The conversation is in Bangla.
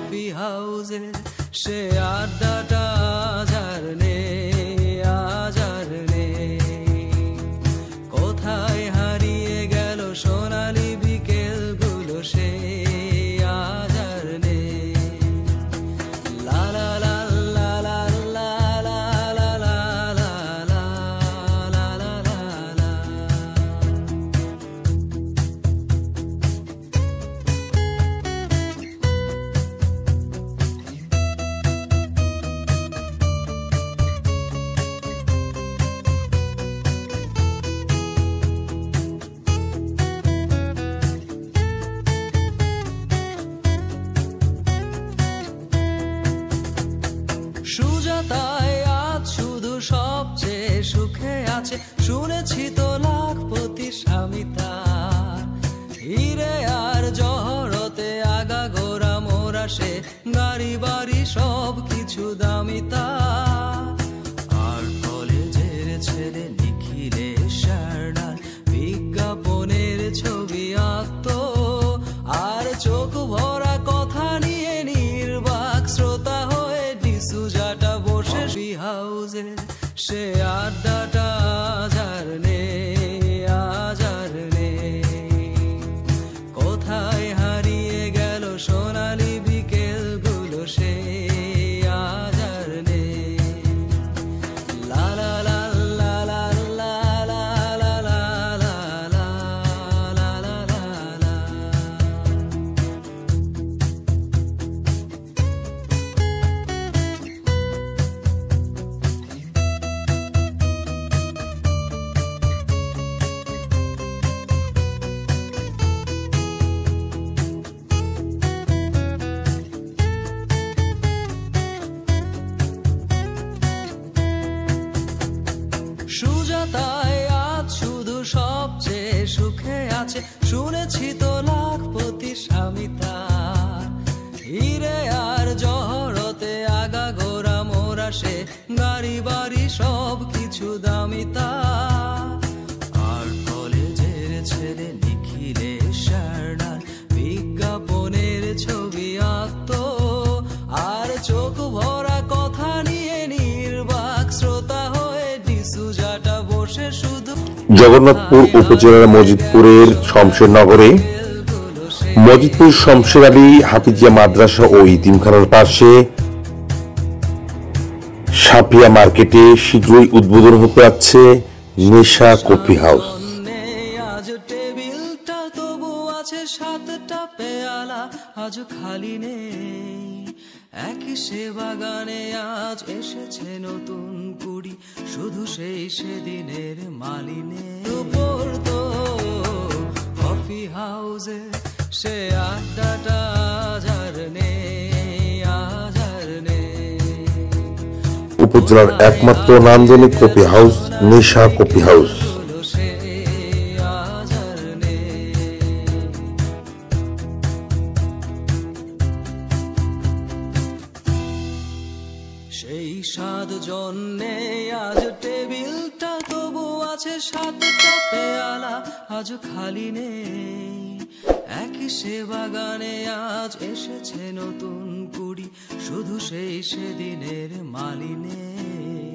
কফি হাউসে সে আড্ডাটা আজার নেই কোথায় হারিয়ে গেল সোনালি বিকেল গুলো সে আজার নেই লা লা লা লা লা লা লা লা লা লা লা লা লা লা। সুজাতায় আজ শুধু সবচেয়ে সুখে আছে শুনেছি তো লাখপতি স্বামী তার হিরে আর জহরতে আগা গোরা মোরা সে গাড়ি বাড়ি সব কিছু দামি তার আর কলেজের ছেলে নিখিলের শার্নার বিজ্ঞাপনের ছবি আঁকতো আর চোখ ভরা কথা নিয়ে নির্বাক শ্রোতা হয়ে সুজাটা বসে হাউসে সে আড্ডাটা আজার নেই কোথায় হারিয়ে গেল সোনালি বিকেল গুলো সে আজার নেই লা লা লা লা লা লা লা লা লা লা লা লা লা লা। সুজাতায় আজ শুধু সবচেয়ে সুখে আছে শুনেছি তো লাখপতি স্বামী তার হিরে আর জহরতে আগা গোরা মোরা সে গাড়ি বাড়ি সব কিছু দামি তার আর কলেজের ছেলে নিখিলের শার্নার বিজ্ঞাপনের ছবি আঁকতো আর চোখ ভরা কথা নিয়ে নির্বাক শ্রোতা হয়ে সুজাটা বসে শুধু জগন্নাথপুর উপজেলার মজিদপুরের শমশেরনগরে মজিদপুর শমশের আলী হাফিজিয়া মাদ্রাসা ও ইতিমখানার পাশে সাফিয়া মার্কেটে শীঘ্রই উদ্বোধন হতে যাচ্ছে নেশা কফি হাউস। আজ টেবিলটা তবু আছে সাতটা পেয়ালা আজ খালি নেই এক সে বাগানে আজ এসেছে নতুন কুড়ি শুধু সেই সেদিনের মালিনে পড়তো কফি হাউসে সে আড্ডাটা আজার নেই উপজেলার একমাত্র নান্দনিক কফি হাউস নেশা কফি হাউস। সেই 7 জন্যে আজ টেবিলটা তবু আছে সাতটা পেয়ালা আজ খালি নেই এক সে বাগানে আজ এসেছে নতুন কুড়ি শুধু সেই সেদিনের মালিনে।